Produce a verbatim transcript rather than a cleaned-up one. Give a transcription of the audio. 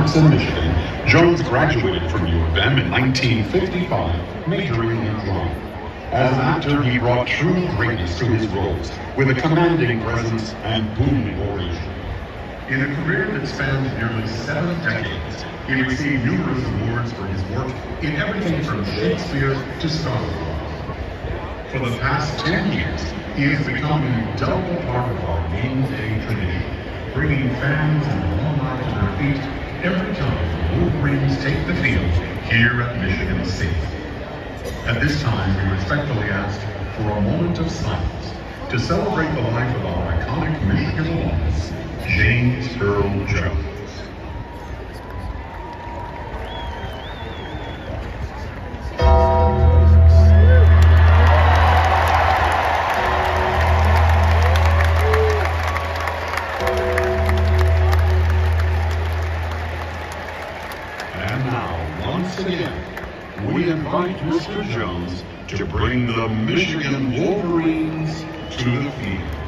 Jackson, Michigan, Jones graduated from U of M in nineteen fifty-five, majoring in drama. As an actor, he brought true greatness to his roles, with a commanding presence and booming oration. In a career that spanned nearly seven decades, he received numerous awards for his work in everything from Shakespeare to Star Wars. For the past ten years, he has become an indelible part of our mainstay tradition, bringing fans and alumni to their feet every time the Wolverines take the field here at Michigan State. At this time, we respectfully ask for a moment of silence to celebrate the life of our iconic Michigan alumnus, James Earl Jones. And now, once again, we invite Mister Jones to bring the Michigan Wolverines to the field.